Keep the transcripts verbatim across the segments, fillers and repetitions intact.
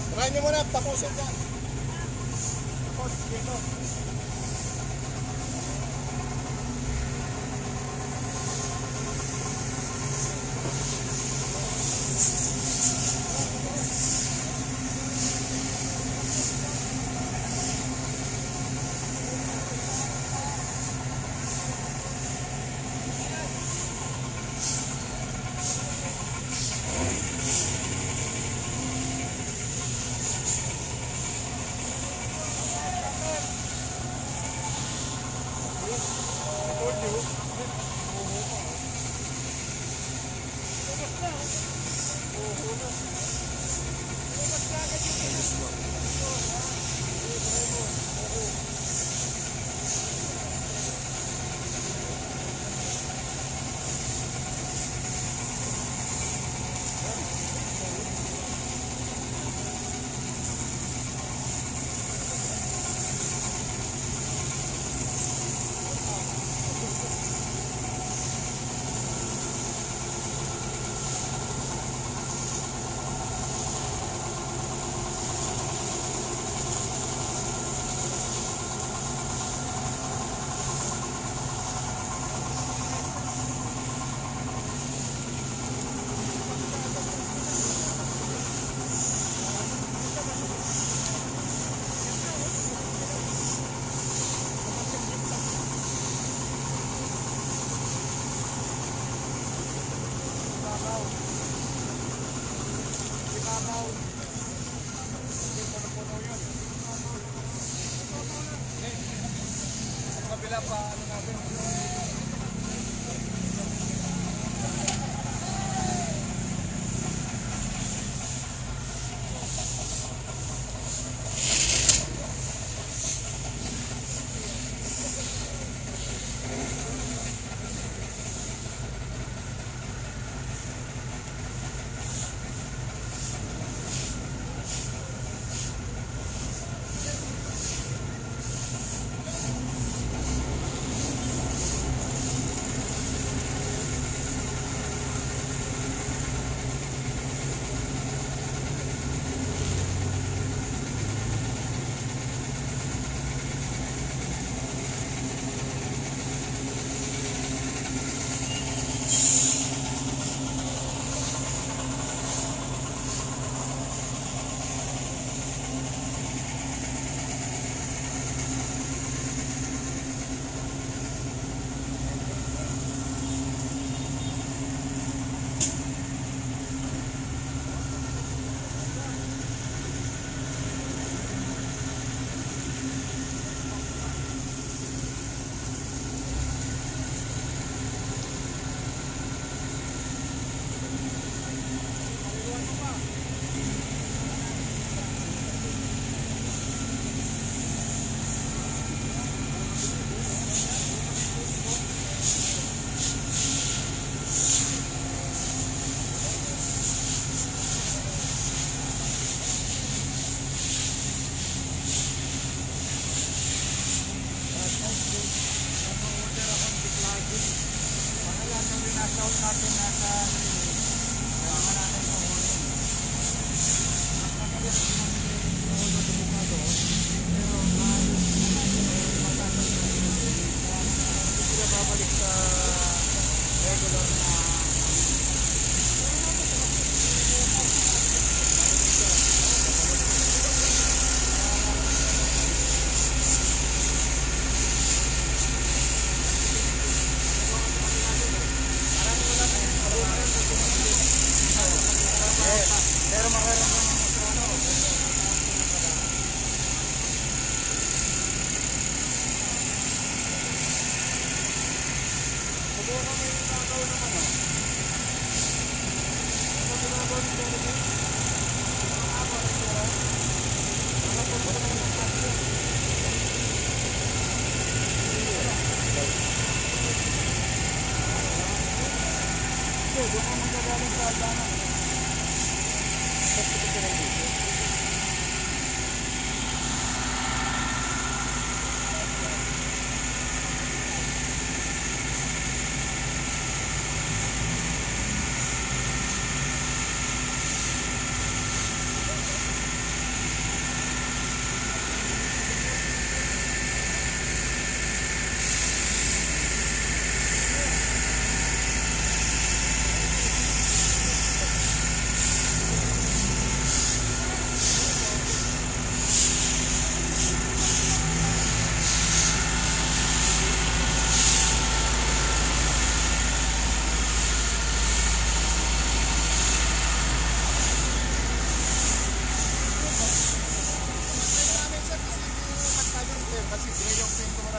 Try nyo muna, tapusin dyan. Tapos, dito. Kabila pa ano natin.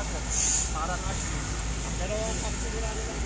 Para nga siya. Pero pag sigurado lang.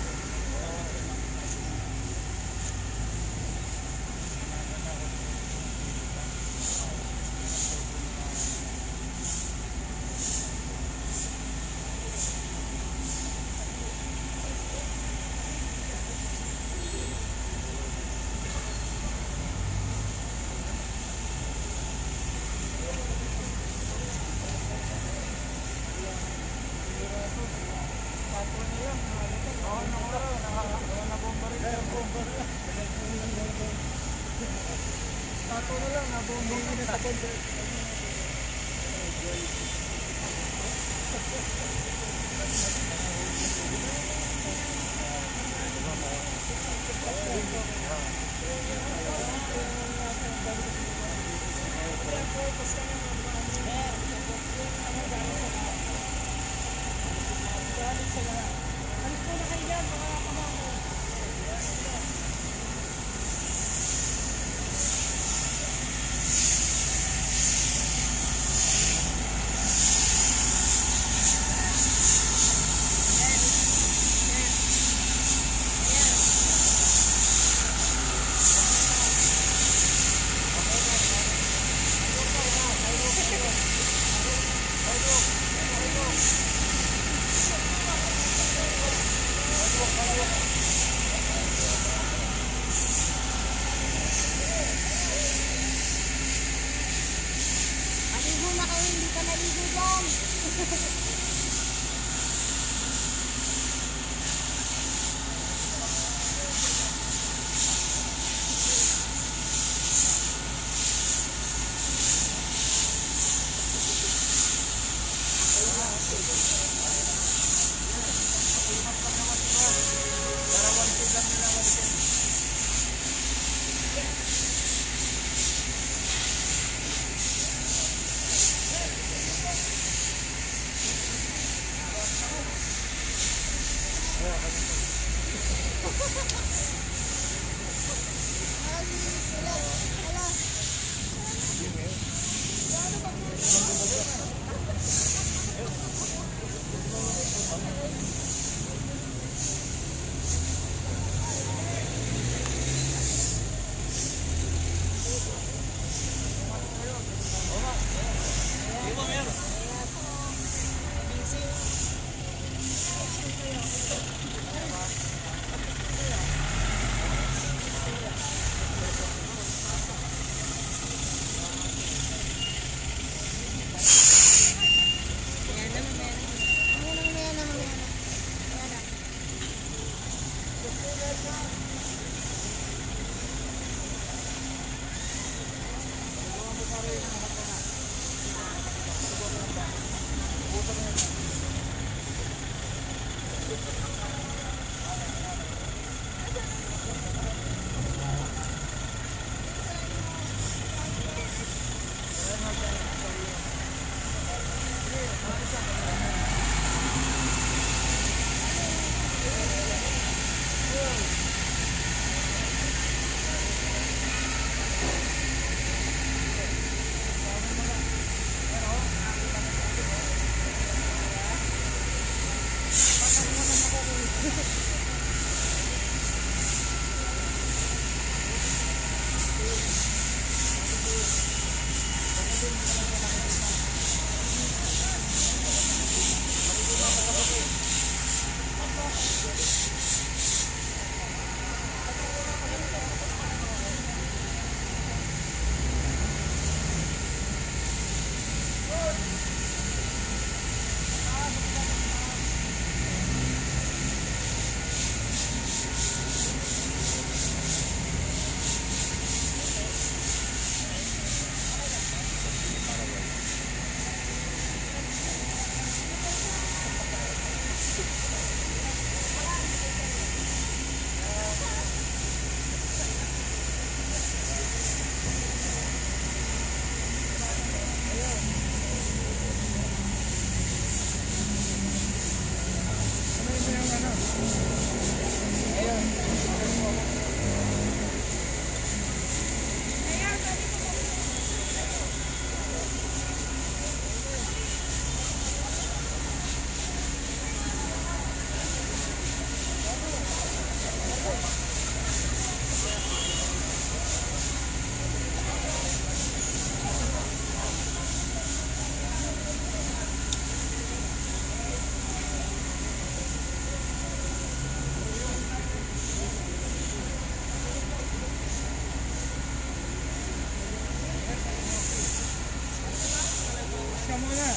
Tato na lang, nabomba na sa konti. Maligo na kayo, hindi ka naligo dyan. Ano naman ako muna.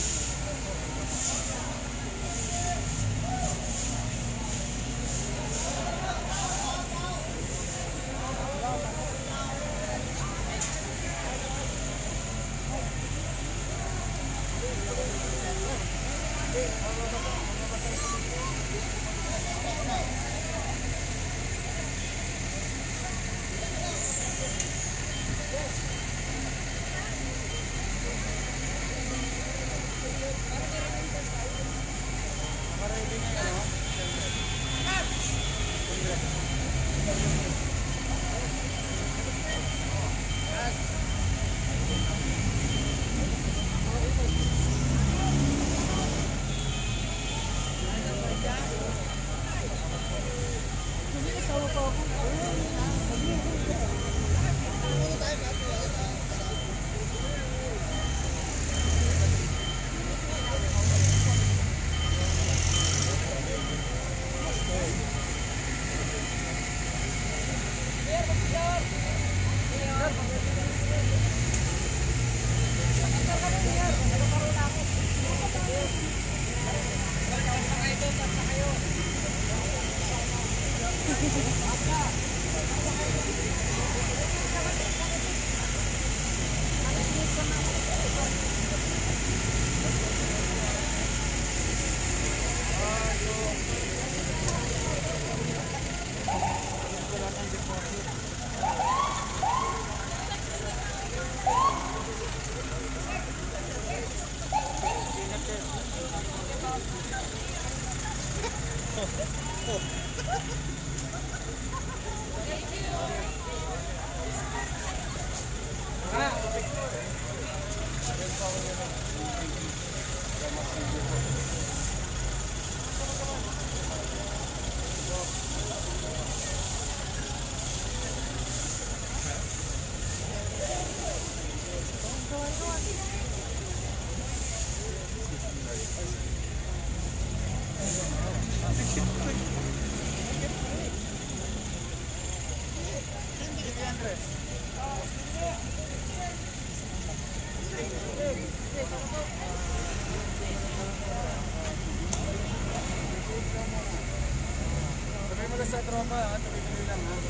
Sa tropa, ha? Tuloy-tuloy lang, ha?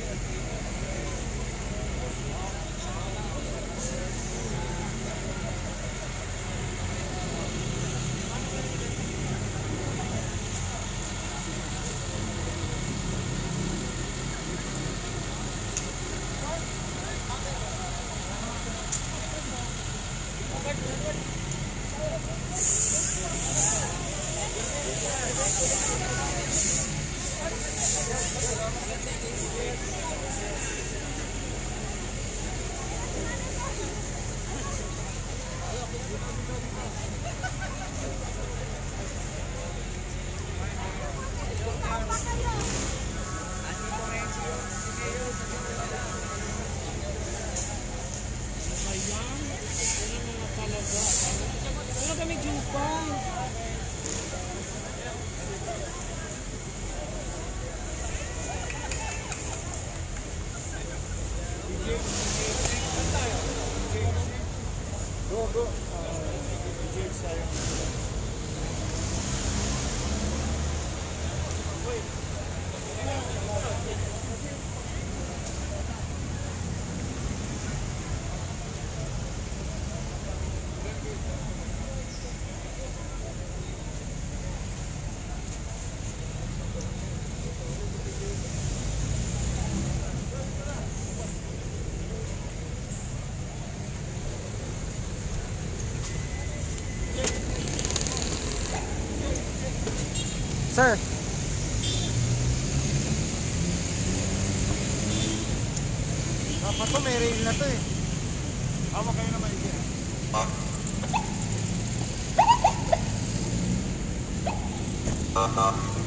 Go, go. Sir. Dapat to may rail na to eh. Hawa kayo naman ikira. Ah.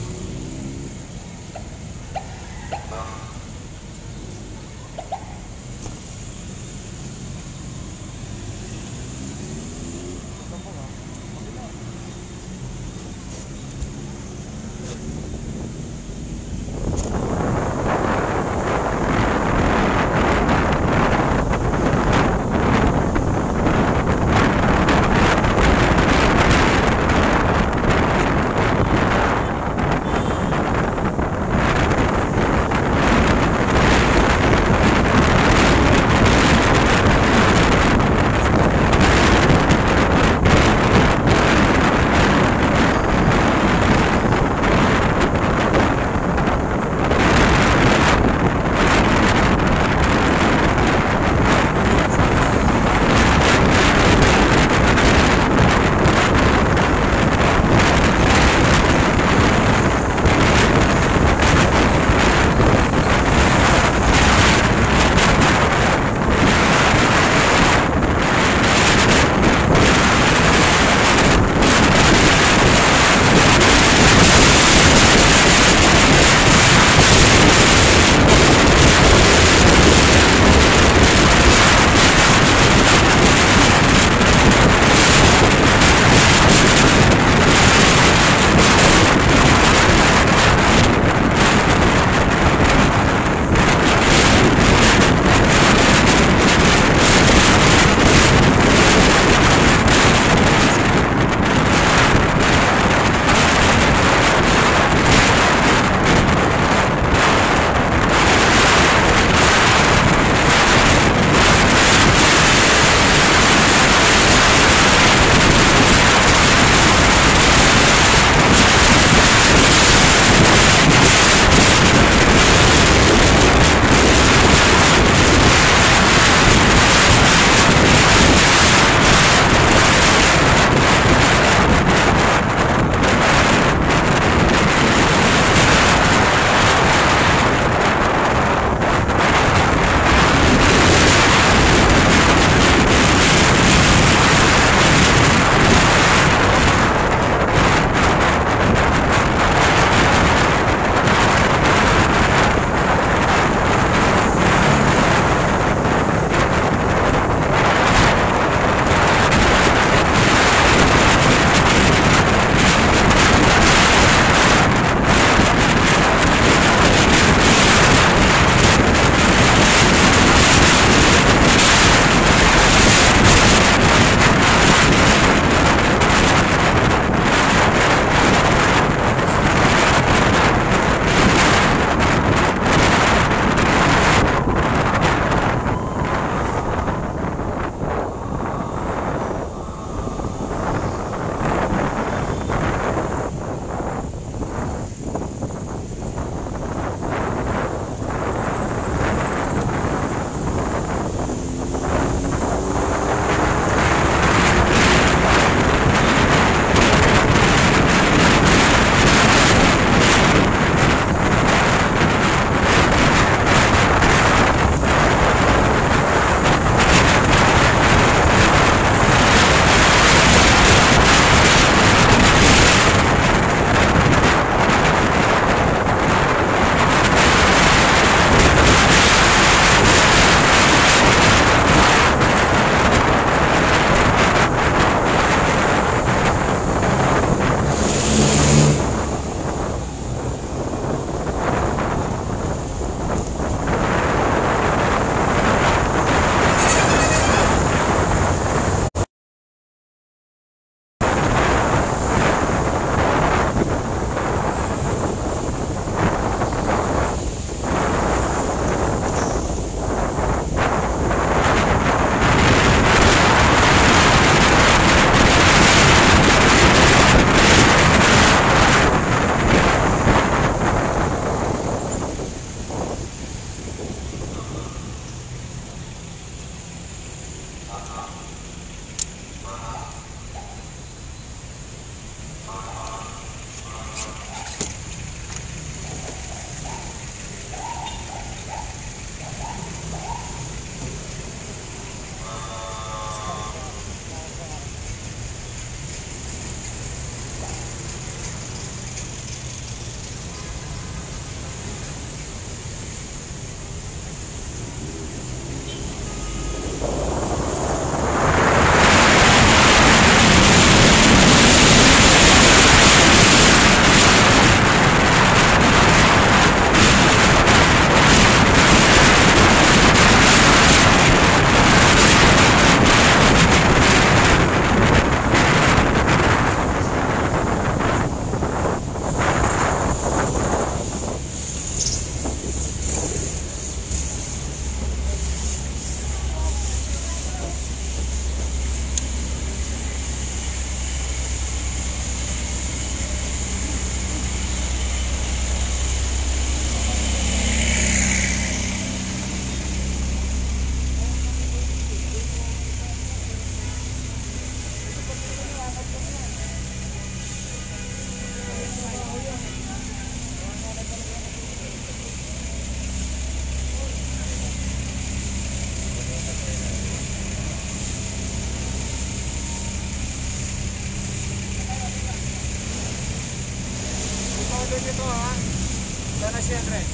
Dito ha. Sana si Andres.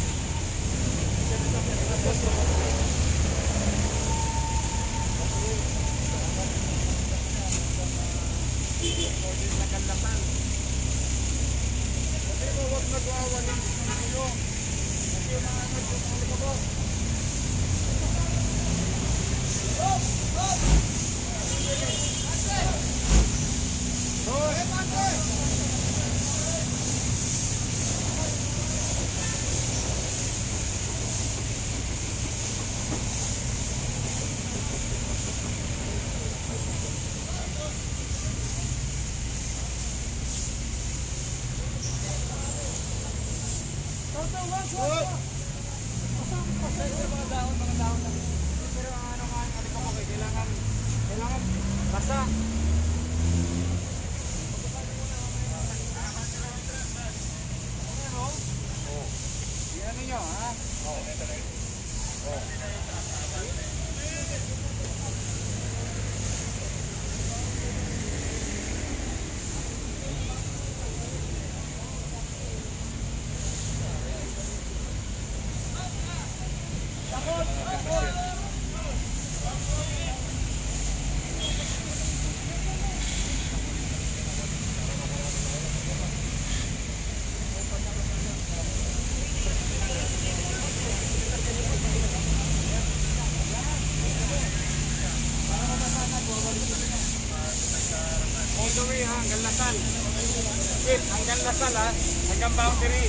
Nagkalasan. Kasi mo huwag nag-aawa ng iyo. Kasi yung mga nag-aawa ko. Hop! Hop! Hop! Mga dahon, mga dahon lang. Pero ang ano nga, ano ko okay, kailangan, kailangan basa. Ano? Oo. Yan ninyo, ha? Oo, ito na yun. Oo. All the way ha, hanggang Lasal. Wait, hanggang Lasal ha, hanggang boundary.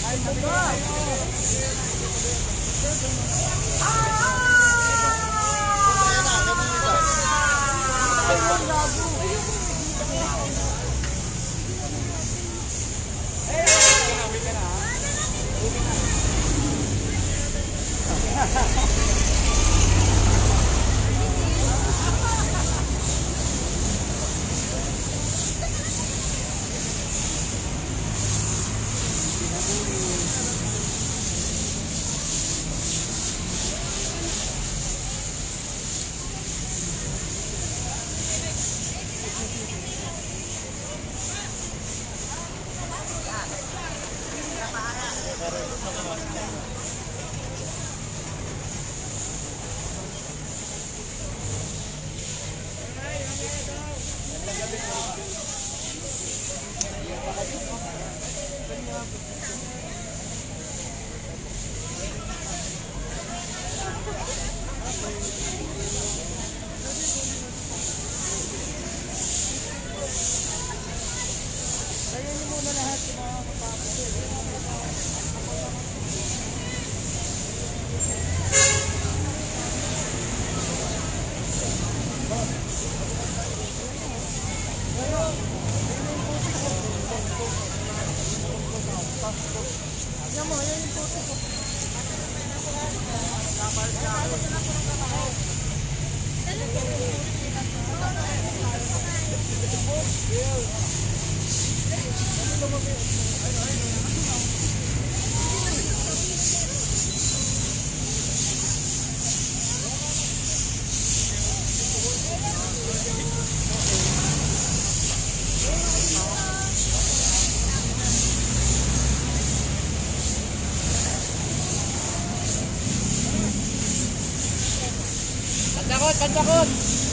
Pantakot, pantakot.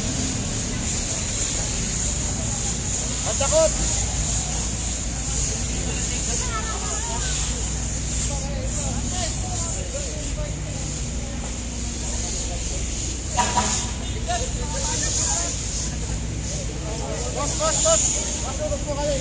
Pantakot. Bos, bos, bos. Masuk po kali.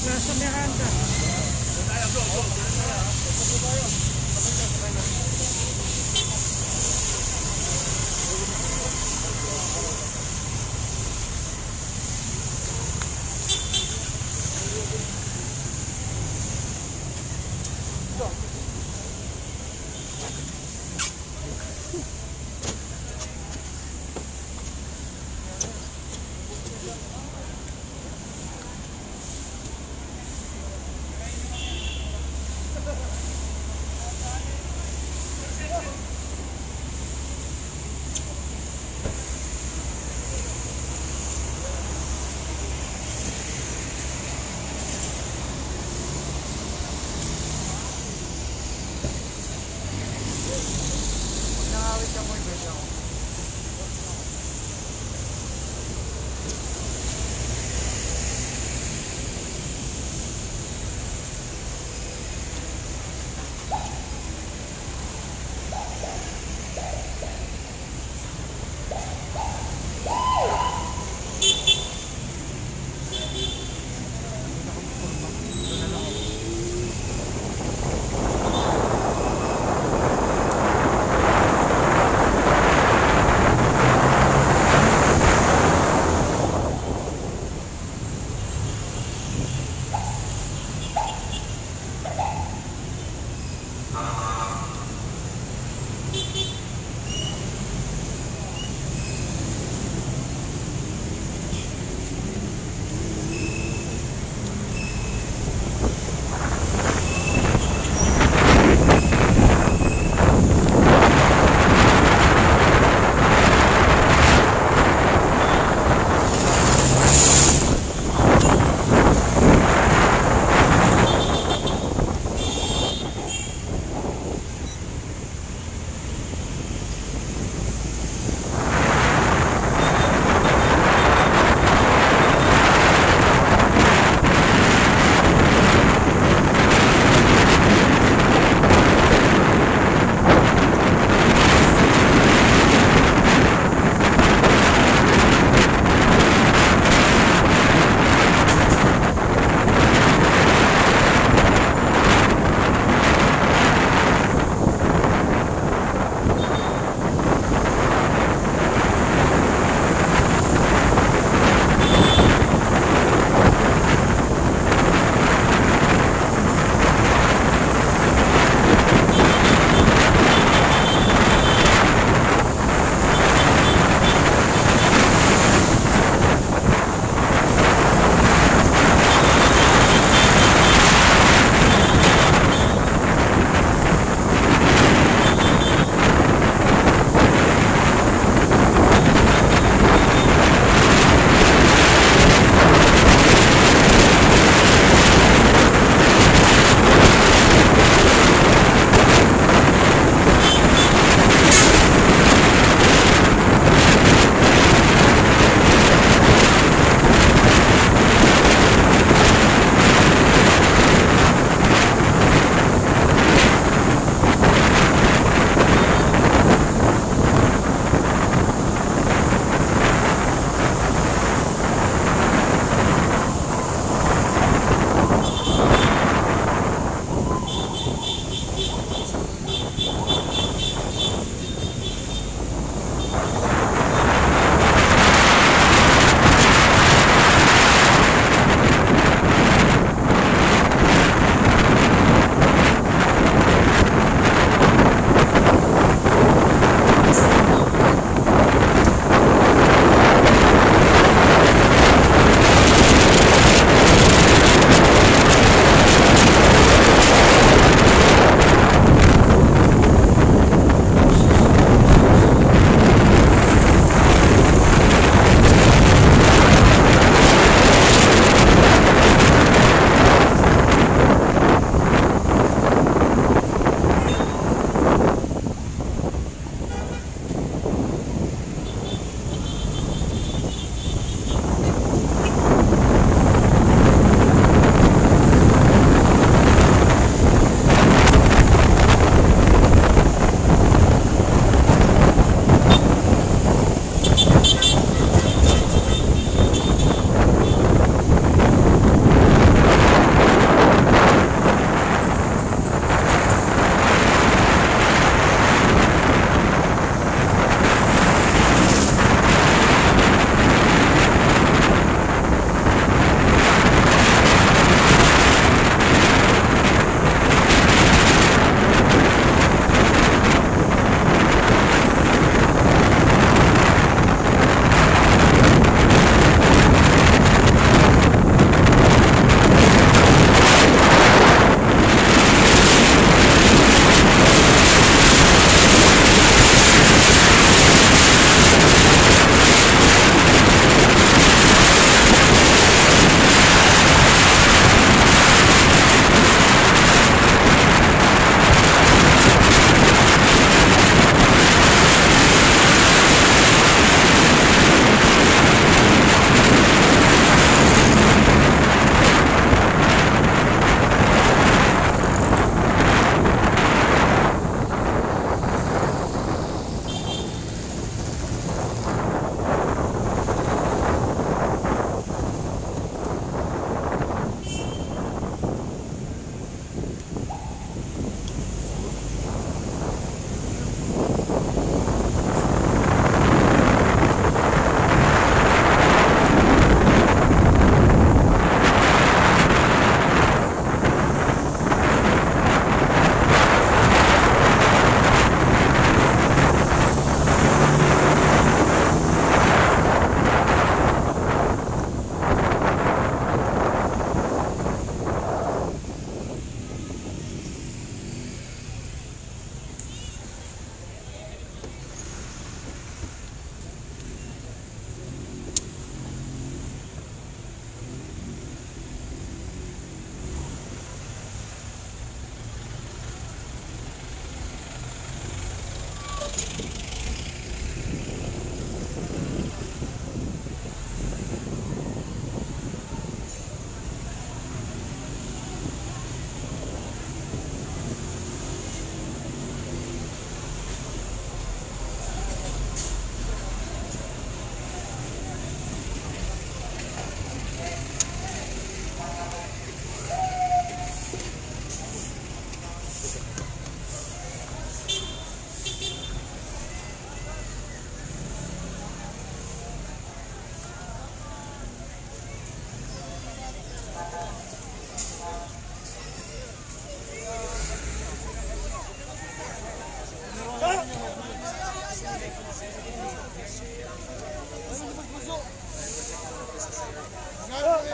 Nasa Miranda.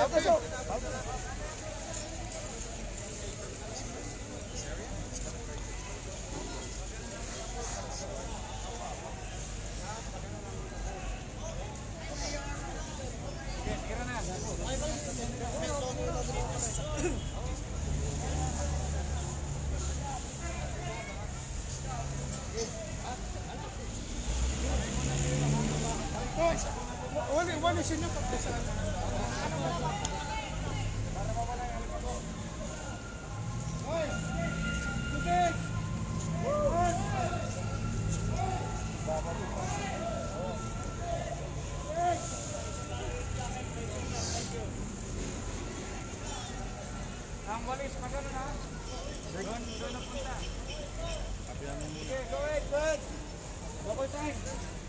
Pasok! Wali, wali siya niyo pagkasaan. Para mawala yung alikabok. Hoy! Tubig! Hoy! Ang walis, magano na? Doon, doon na punta. Okay, go ahead, go ahead. Double time.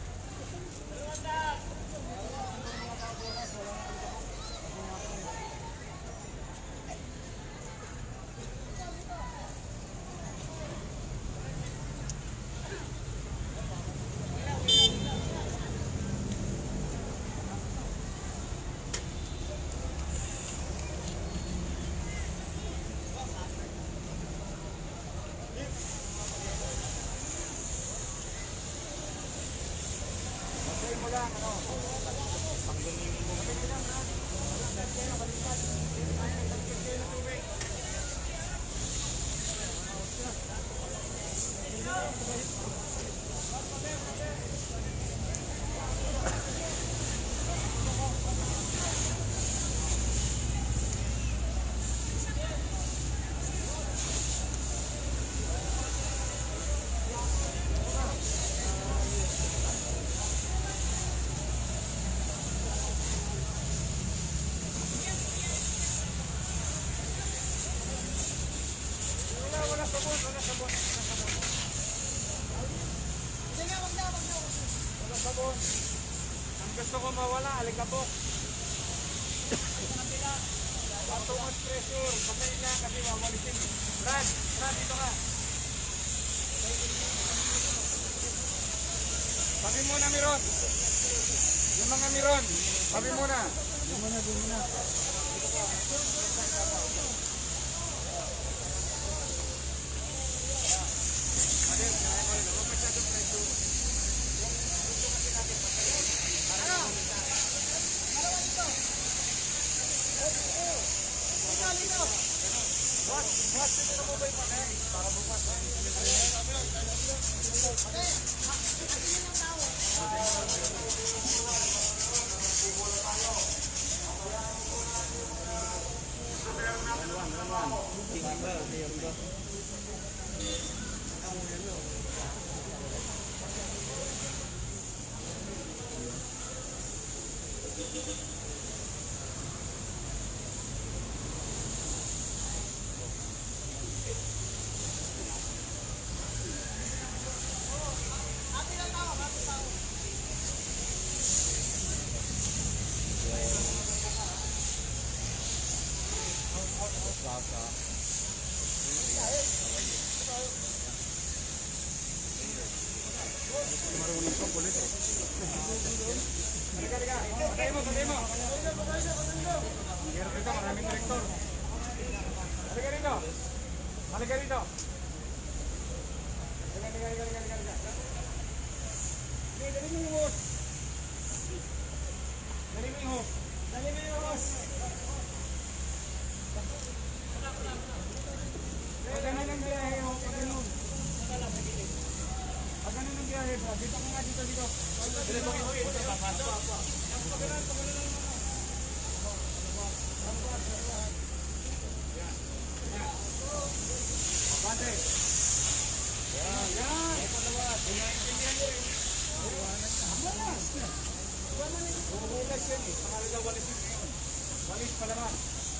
Ang gusto ko mawala, alikabok. Too much pressure. Pagkain niya kasi mawalisin. Brad, Brad, dito ka. Sabi muna, Miron. Yung mga Miron, sabi muna. Yung muna, yung muna. Marunong kang kulit eh. Halika, halika. Patay mo, patay mo. Meron dito, maraming direktor. Halika rito. Halika rito. Halika, halika, halika, halika, halika. Sige, dali mo yung host. Dali mo yung host. Dali mo yung host. Pag ganun ang biyahe, pag ganun. Pag ganun ang biyahe, dito ko nga, dito, dito. Dito ko nga, dito, dito. Pag ganun, pag ganun ang mga. Abante. Yan, yan. Pinaintindihan nyo eh. Walas. Walas yan eh. Pakalaga walis yun ngayon. Walis palaman.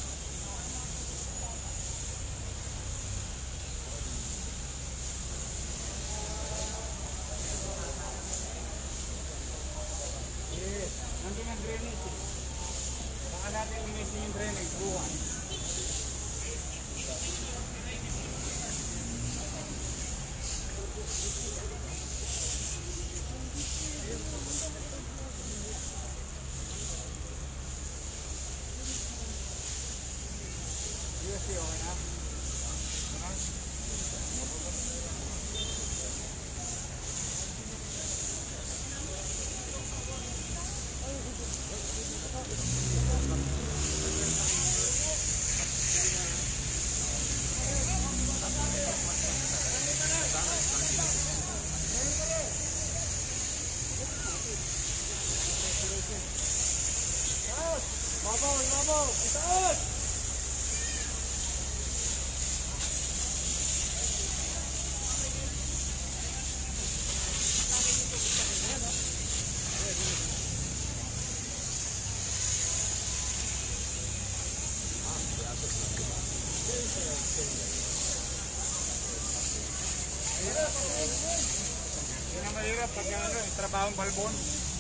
Nandun ang drainage eh. Baka natin linisin yung drainage, buwan. sixty, okay na? Babaw, babaw, itaas! Yan ang mahirap pag ano, yung trabahong balbon.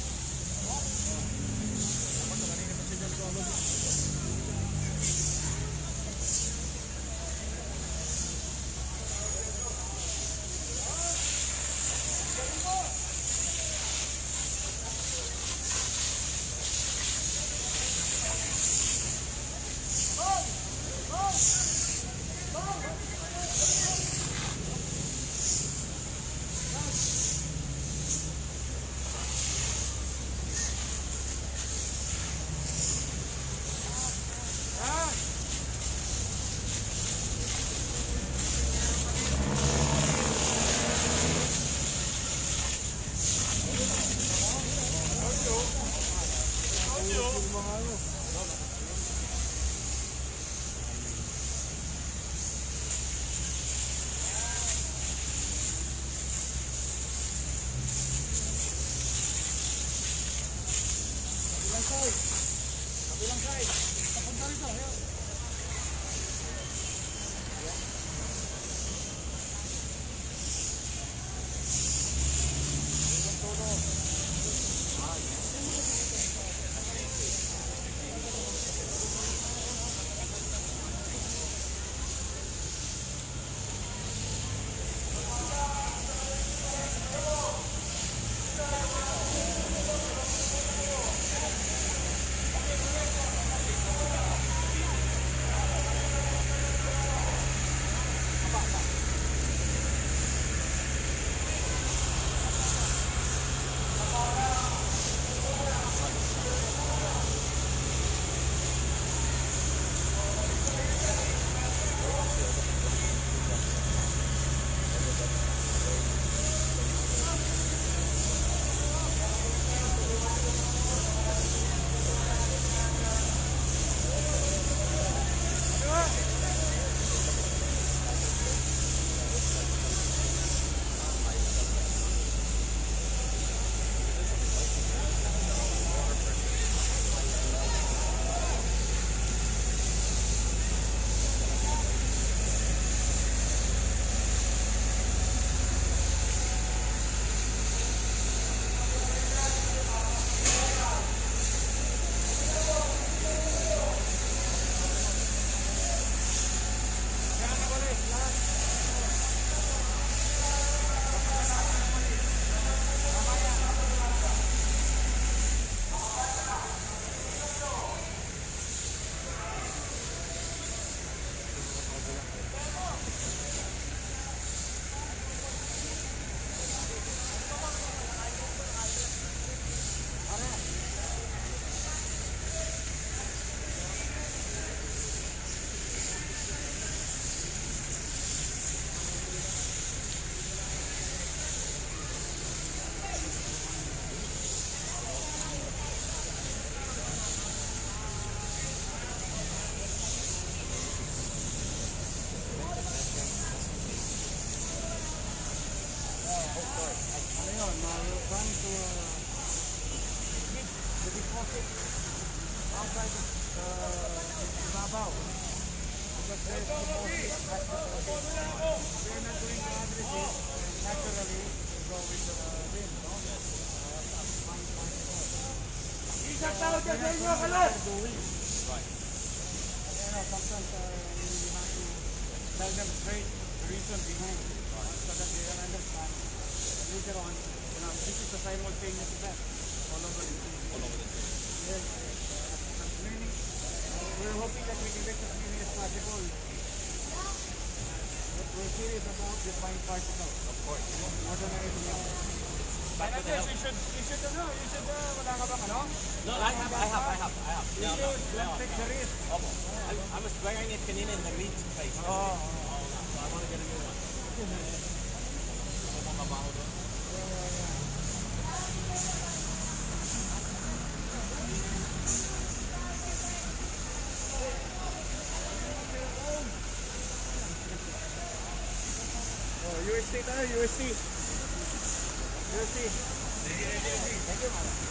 Kabilang side. Papunta rito. Ayan. outside the uh, ibabaw. Because there's no more we are not going to address it, and naturally we go with the wind, no? Uh, fine, fine, fine. Isang tao dyan sa inyo, kalat! You know, sometimes uh, we really have to tell them straight the reason behind it, so that they can understand. Later on, you know, this is a simultaneous event all over the city. All over the city. Yes, uh, meaning, uh, we're hoping that we can get as many as possible. we're serious about this buying particles. Of course. More than anything else. And I guess you should, you should, ano, you should, uh, wala ka bang, ano? No, I have, I have, I have, I have. You No, no, should, no, don't take the risk. Opo. I, I was wearing it kanina in the reach place. Oo. Oh, So I want to get a new one. Opo, mabaho doon. Oh, U S D tayo, U S D. U S D. Thank you, madam.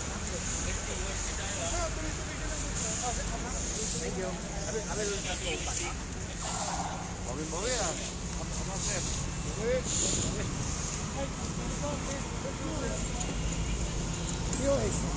Thank you. Bawi-bawi ah. Come on, sir. Wait. U S D.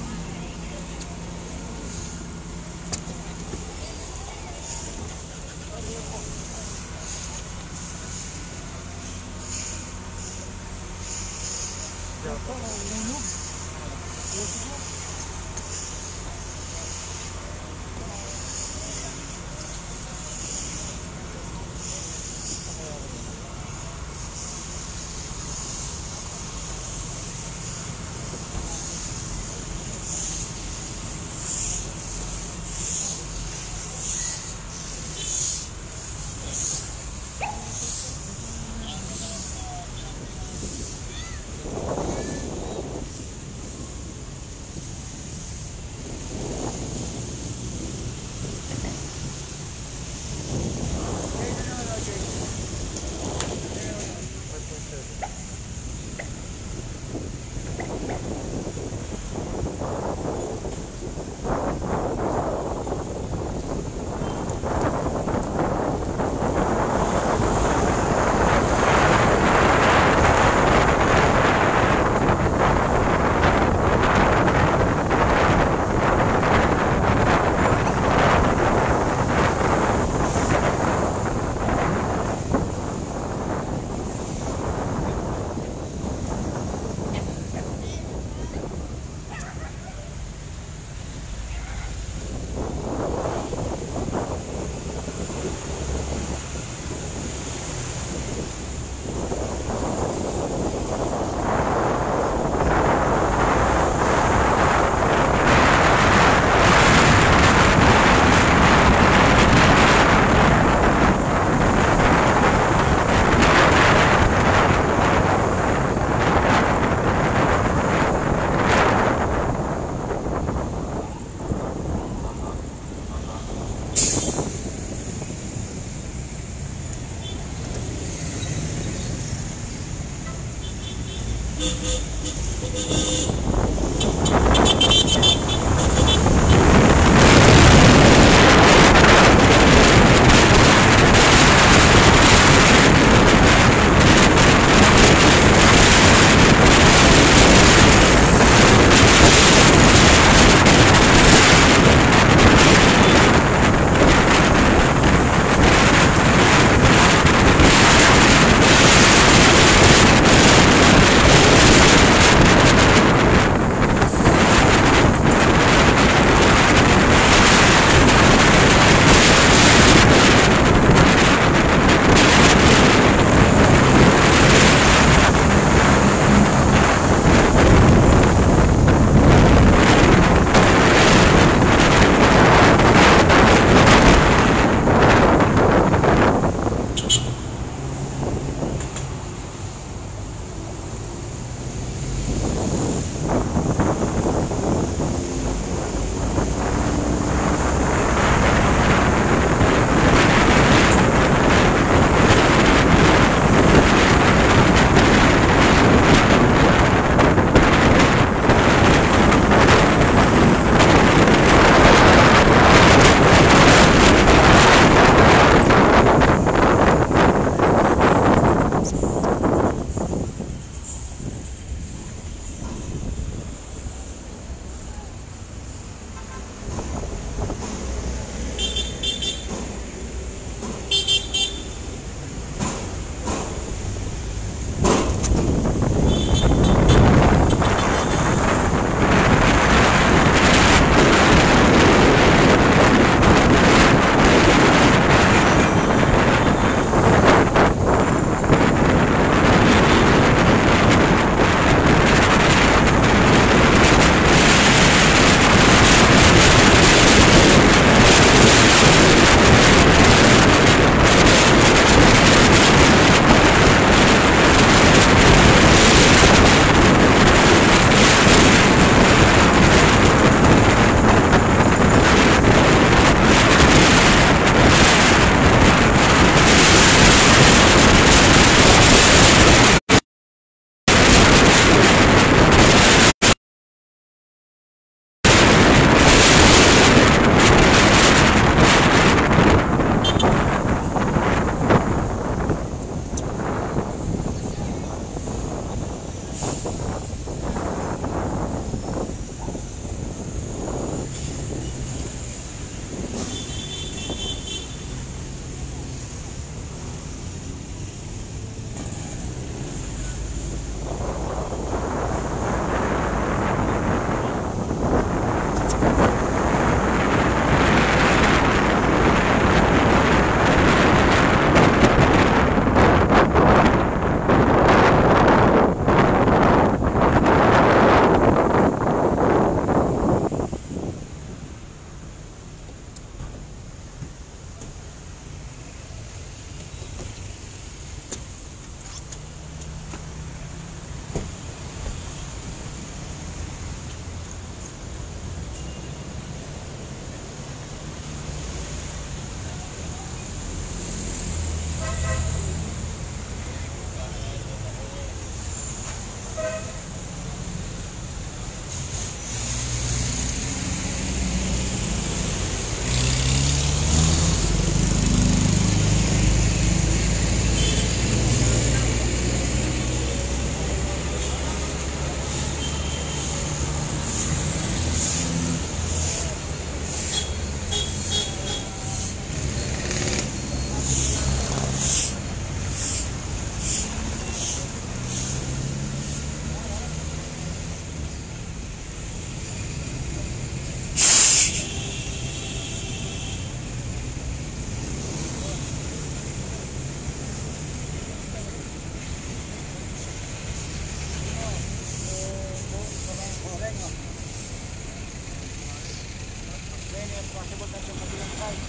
engineer, possible na sa kabilang side.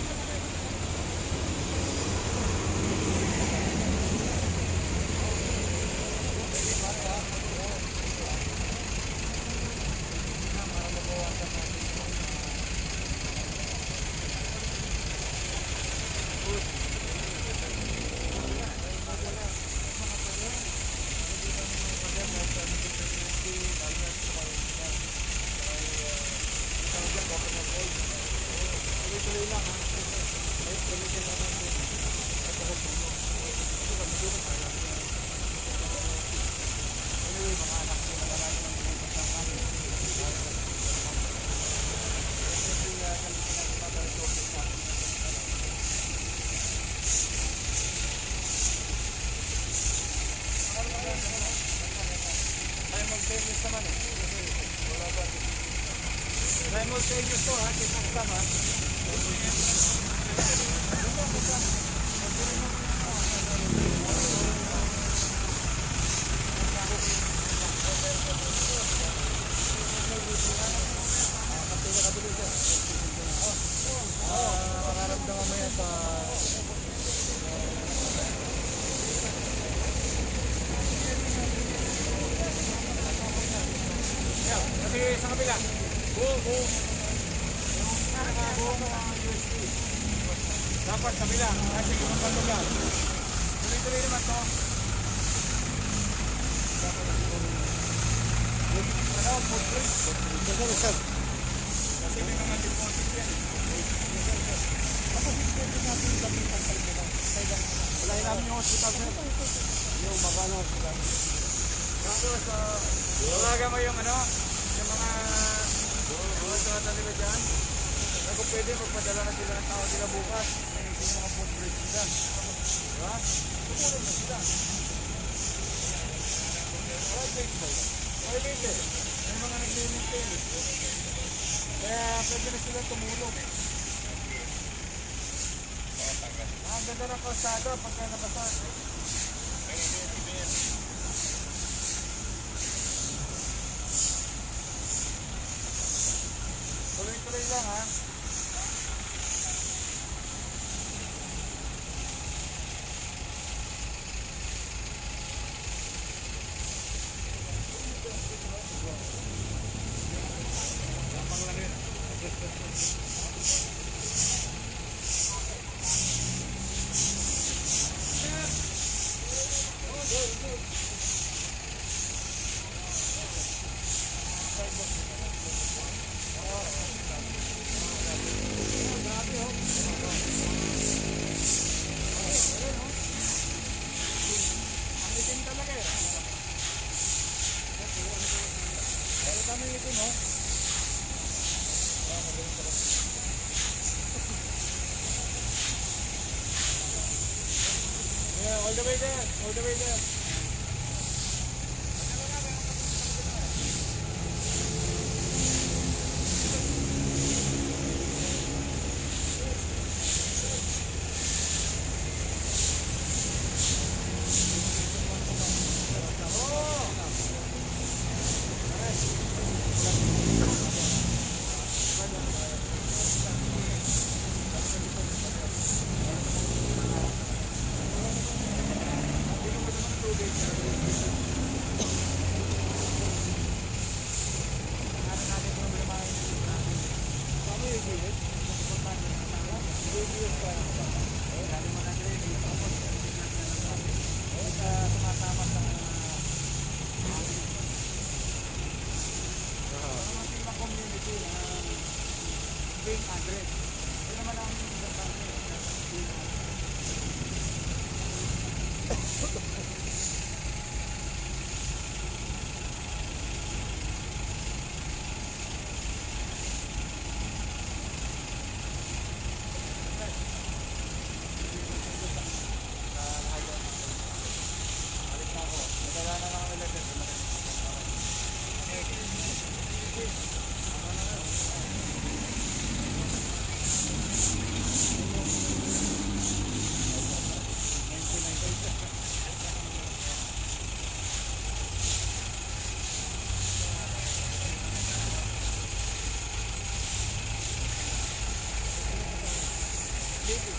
Tuloy-tuloy lang ha. May permission na natin. Anyway, mga anak ko na marami ng pinagpasang kami. Kasi uh, kami pinagpapalito ko sa akin. Simultaneous naman eh. Wala ba? Simultaneous to ha. Sinakta ha. Makaramdaman mo yan sa kasi sa kabila buo buo yung nakabuo mo ang U S B dapat kabila kasi yung patugal tuloy-tuloy naman to ano food bridge kasi may mga deposit yan ako hindi natin dapat pagkalito wala namin yung hospital yung magano hospital tapos wala mo yung ano yung mga mga tata nila dyan ako pwede magpadala na sila ng tao sila bukas may yung mga food bridge nila diba? Tumulong na sila private ba yun? Private may mga nag-maintain kaya pwede na sila tumulong ang ganda ng kalsada pagka nabasa tuloy-tuloy lang ha. Yeah, all the way there, all the way there. Address. Ito naman ang baby.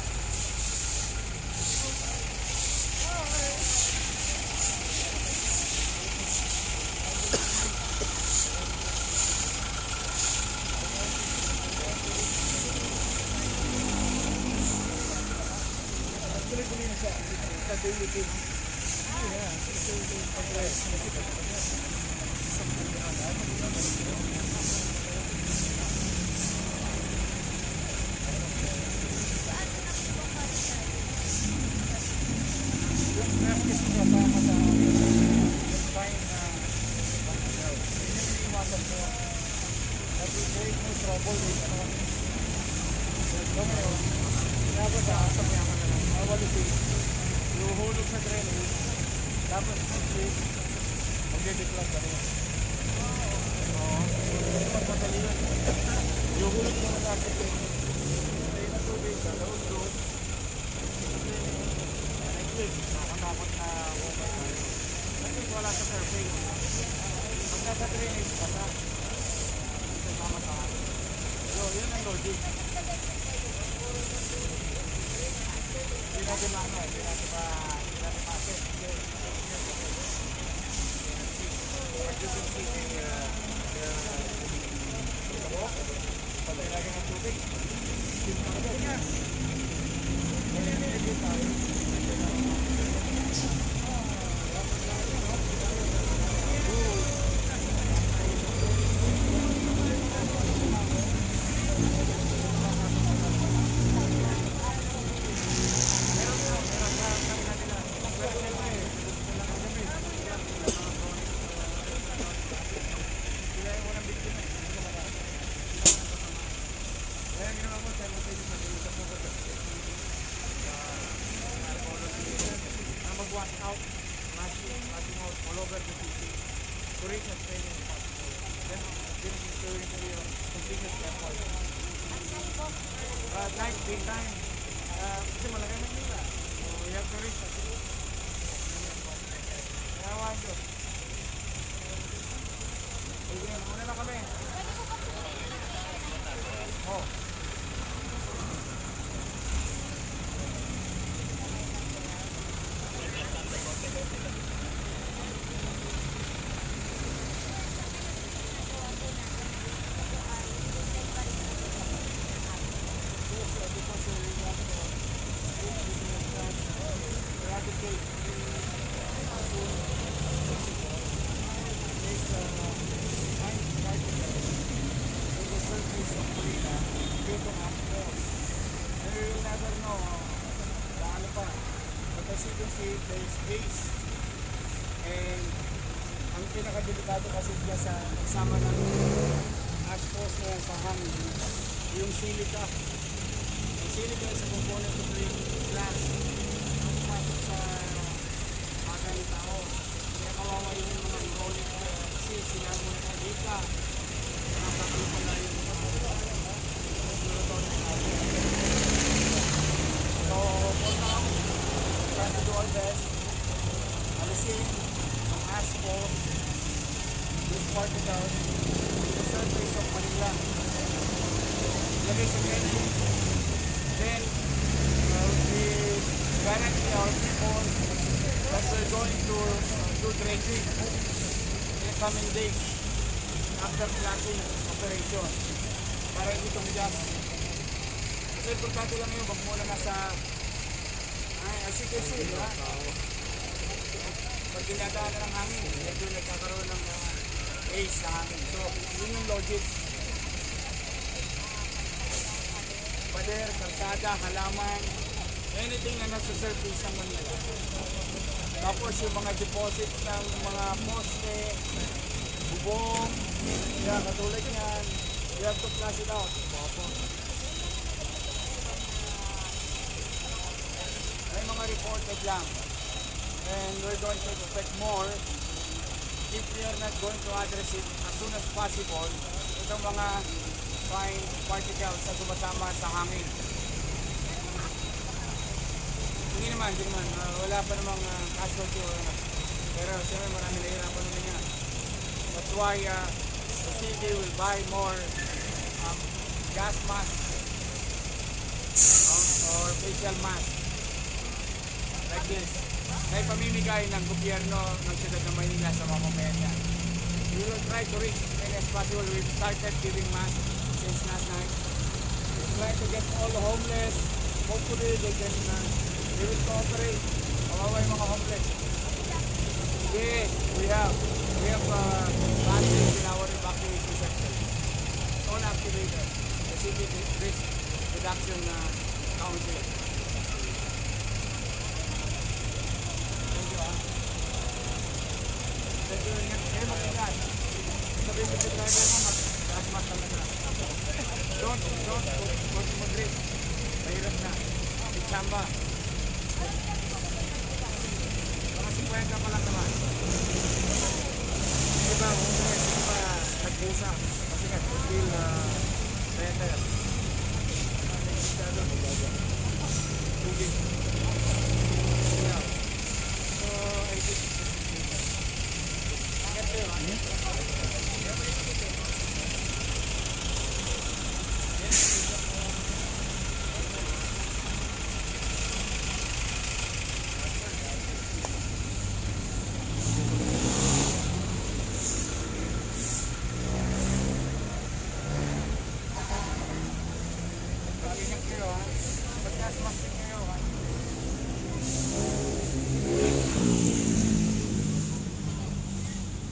Luhulog sa drainage, dapat mag-flip, mag-decline ka rin. Oo. Mas madali yun. Luhulog mo sa akin drainage. Tayo na tubig, gagawin doon. Nag-flip, nakakatakot na umay tayo. Kasi wala sa surface. Pag nasa drainage, basa. Isa sama sa akin. So, yun ang logic. Hindi natin maano, hindi natin ma... Hindi natin ma-assess. As you can see, the... The... The walk. Pag nilagyan ng tubig. Pagkakas niya. Kaya nilagyan tayo. Wash out, mashing, mashing out all over the city to reach as many as possible. Then, this is going to be a continuous effort. Uh, night, daytime, uh, kasi malagay na nila. So, we have to reach as many as possible. Kaya awan ko. Sige, muna na kami. Oh. There's haze and ang pinakadelikado kasi diya sa kasama ng asphalt na yan sa hangin yung silica. Yung silica is a component of the glass ang pumasok sa mata ng tao. Kaya kawawa yun yung mga hydraulic kasi sila mo na dita nakakatupan na yung so, for now try to do our best. Alisin ang asphalt, these particles, the surface of Manila. Lagay sa drainage. Then, uh, we guarantee our people that we're going to do dredging in the coming days after planting operation. Para hindi tumigas. Kasi importante lang yun, wag muna na sa ay, as you can see, diba? Pag dinadaan na ng hangin, medyo nagkakaroon ng uh, haze na hangin. So, yun yung logic. Pader, kalsada, halaman, anything na nasa surface ng Manila. Tapos yung mga deposits ng mga poste, bubong, yeah, katulad yan, you have to flush it out. May mga reported lang. And we're going to expect more if we are not going to address it as soon as possible. Itong mga fine particles na sumasama sa hangin. Hindi naman, hindi naman. Uh, wala pa namang uh, casualty or ano. Pero siyempre marami nahirapan naman yan. That's why uh, the city will buy more um, gas masks. Um, facial mask. Like this. Na ipamimigay ng gobyerno ng siyudad ng Maynila sa mamamayan niya. We will try to reach as many as possible. We've started giving masks since last night. We're trying to get all the homeless. Hopefully they can, uh, they will cooperate. Kawawa yung mga homeless. Yes, we have, we have uh, buses in our evacuation sector. It's all activated. The City Risk Reduction uh, Council. Thank you, ah. Thank you, ingat kayo mag-ingat. Sabihin ko sa driver mo, mag-asmat talaga. Don't, don't, don't mag-risk. Mahirap na. Ichamba. Mga singkwenta pa lang naman. Yung iba, homeless, yung iba, nagbusa. Kasi nga, feel uh, better. Tugig. Yeah. So, I think, get there, huh? Ingat kayo, ha? Pagkasmas din kayo, ha?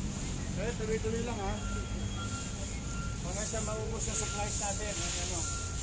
Eh, tuloy-tuloy lang, ha? Mga sa maubos yung supplies natin, ano,